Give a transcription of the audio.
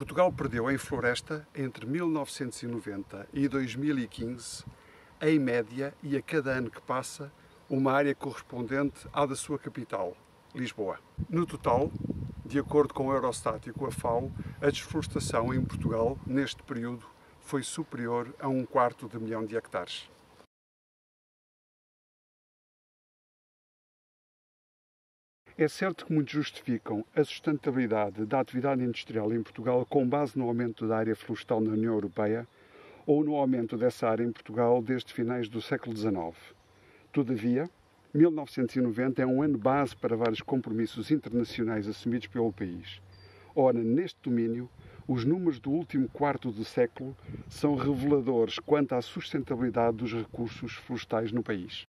Portugal perdeu em floresta entre 1990 e 2015, em média e a cada ano que passa, uma área correspondente à da sua capital, Lisboa. No total, de acordo com o Eurostat e com a FAO, a desflorestação em Portugal, neste período, foi superior a 1/4 de milhão de hectares. É certo que muitos justificam a sustentabilidade da atividade industrial em Portugal com base no aumento da área florestal na União Europeia ou no aumento dessa área em Portugal desde finais do século XIX. Todavia, 1990 é um ano base para vários compromissos internacionais assumidos pelo país. Ora, neste domínio, os números do último quarto do século são reveladores quanto à sustentabilidade dos recursos florestais no país.